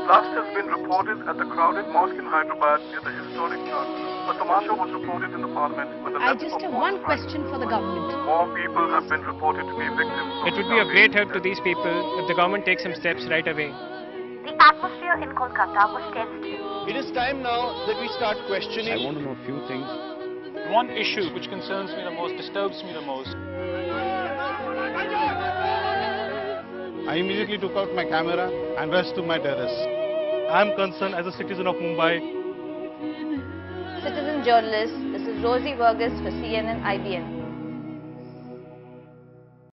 Blast has been reported at the crowded mosque in Hyderabad near the historic church. A tamasha was reported in the parliament when the I just have one question for the government. More people have been reported to be victims. It would be a great help to these people if the government takes some steps right away. The atmosphere in Kolkata was tense too. It is time now that we start questioning. I want to know a few things. One issue which concerns me the most, disturbs me the most. I immediately took out my camera and rushed to my terrace. I am concerned as a citizen of Mumbai. Citizen journalist, this is Rosie Vargas for CNN IBN.